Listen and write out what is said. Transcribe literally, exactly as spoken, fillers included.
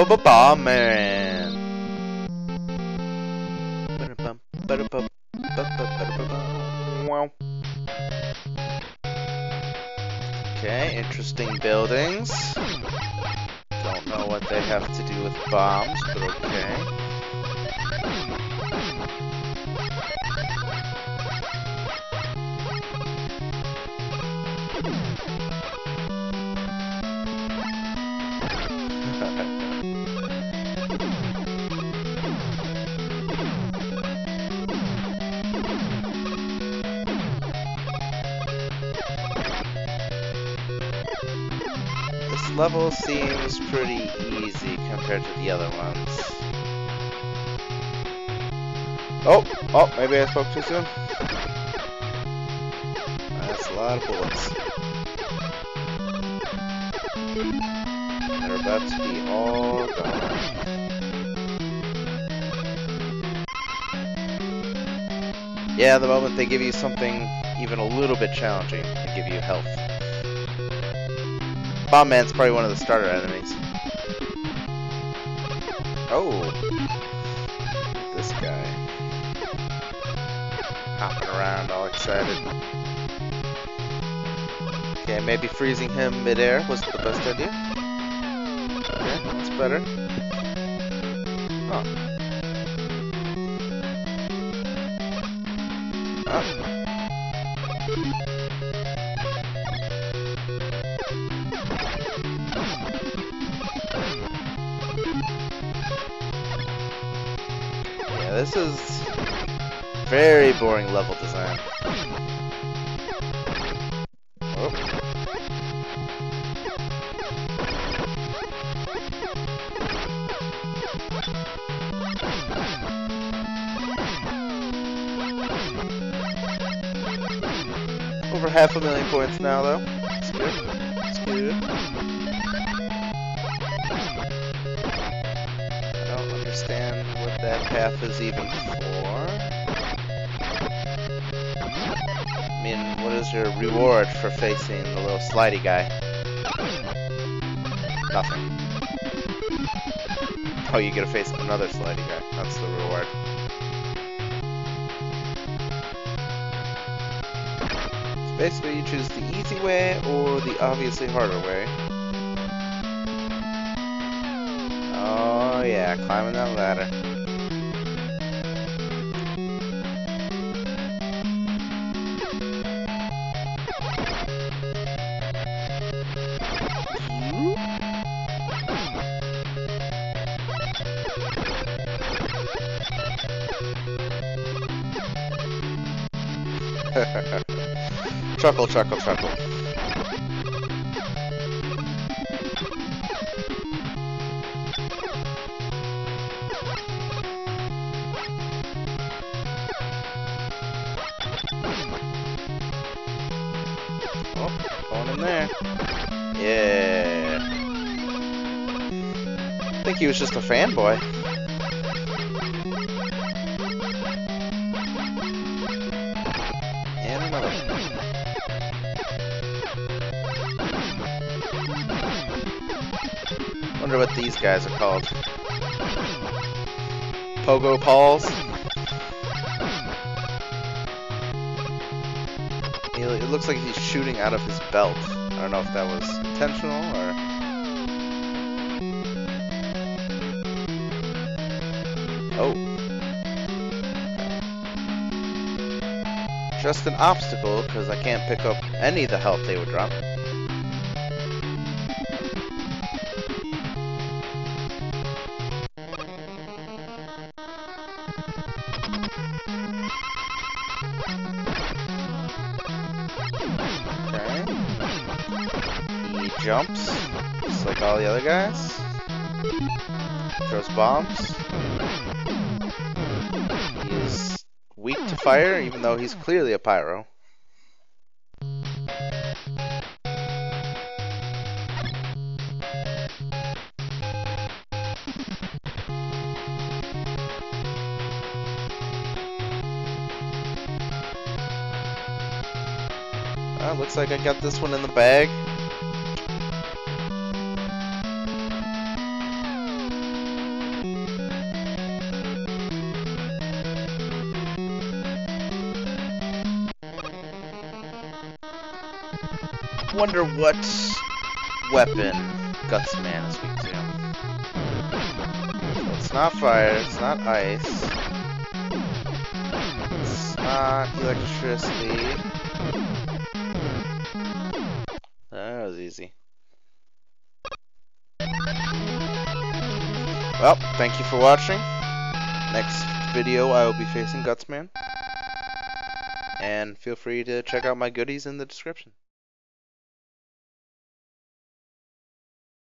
Bomb Man. Wow. Okay, interesting buildings. Don't know what they have to do with bombs, but okay. This level seems pretty easy compared to the other ones. Oh, oh, maybe I spoke too soon. That's a lot of bullets. They're about to be all gone. Yeah, the moment they give you something even a little bit challenging, they give you health. Bomb Man's probably one of the starter enemies. Oh, this guy hopping around all excited. Okay, maybe freezing him midair wasn't the best idea. Okay, that's better. Oh. Oh. Yeah, this is very boring level design. Oh. Over half a million points now, though. That's good. That's good. I don't understand what that path is even for. I mean, what is your reward for facing the little slidey guy? Nothing. Oh, you get to face another slidey guy. That's the reward. So basically, you choose the easy way or the obviously harder way. Oh yeah, climbing that ladder. Chuckle, chuckle, chuckle. Oh, going in there. Yeah. I think he was just a fanboy. And another. Wonder what these guys are called. Pogo Pauls? It looks like he's shooting out of his belt. I don't know if that was intentional or... Oh. Just an obstacle, because I can't pick up any of the health they would drop. Jumps, just like all the other guys. Throws bombs. He's weak to fire, even though he's clearly a pyro. Well, looks like I got this one in the bag. Wonder what weapon Gutsman is weak to. So it's not fire, it's not ice, it's not electricity. That was easy. Well, thank you for watching. Next video I will be facing Gutsman. And feel free to check out my goodies in the description.